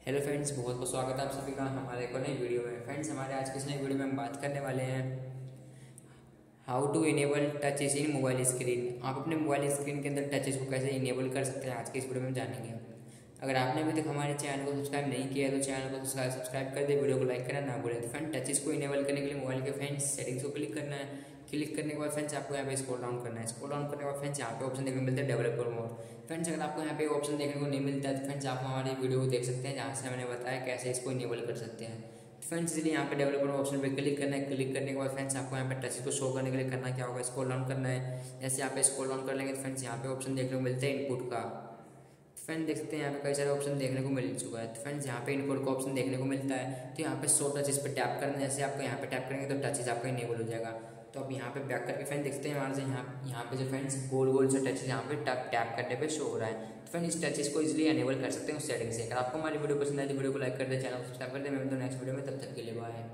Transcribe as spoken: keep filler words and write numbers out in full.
Hello friends, बहुत बहुत स्वागत है आप सभी का हमारे को नई वीडियो में। फ्रेंड्स, हमारे आज की इस नई वीडियो में हम बात करने वाले हैं how to enable touches in mobile screen. आप अपने मोबाइल स्क्रीन के अंदर टचेस को कैसे इनेबल कर सकते हैं, आज की इस वीडियो में जानेंगे। अगर आपने अभी तक हमारे चैनल को सब्सक्राइब नहीं किया तो चैनल को सब्सक्राइब सब्सक्राइब कर दे, वीडियो को लाइक करना ना भूलें। तो फ्रेंड, टचेस को इनेबल करने के लिए मोबाइल के फ्रेंड्स सेटिंग्स को क्लिक करना है। क्लिक करने के बाद फ्रेंड्स आपको यहाँ पे स्क्रॉल डाउन करना है। स्क्रॉल डाउन करने के बाद फ्रेंड्स यहाँ पे ऑप्शन देखने को मिलता है डेवलपर मोड। फ्रेंड्स, अगर आपको यहाँ पे ऑप्शन देखने को नहीं मिलता है तो फ्रेंड्स आप हमारी वीडियो को देख सकते हैं, जहाँ से मैंने बताया कैसे इसको इनेबल कर सकते हैं। फ्रेंड्स, इसलिए यहाँ पे डेवलपर ऑप्शन पे क्लिक करना है। क्लिक करने के बाद फ्रेंड्स आपको यहाँ पे टच को शो करने के लिए करना क्या होगा, स्क्रॉल डाउन करना है। जैसे यहाँ पे स्क्रॉल डाउन कर लेंगे तो फ्रेंड्स यहाँ पे ऑप्शन देखने को मिलता है इनपुट का। फ्रेंड देख सकते हैं यहाँ पे कई सारे ऑप्शन देखने को मिल चुका है। तो फ्रेंड्स यहाँ पे इनपुट का ऑप्शन देखने को मिलता है, तो यहाँ पे शो टच इस पर टैप करना है। जैसे आपको यहाँ पे टैप करेंगे तो टचेज आपका इनेबल हो जाएगा। तो अब यहाँ पे बैक करके फ्रेंड देखते हैं हमारे से यहाँ यहाँ पे जो फ्रेंड्स गोल गोल से टचेज यहाँ पे टैप टैप करने पे शो हो रहा है। तो फ्रेंड इस टचेज को इजीली एनेबल कर सकते हैं उस सेटिंग से। अगर आपको हमारी वीडियो पसंद आए तो वीडियो को लाइक कर दे, चैनल को सब्सक्राइब कर दे। मैं मिलता हूं नेक्स्ट वीडियो में, तब तक के लिए बाय।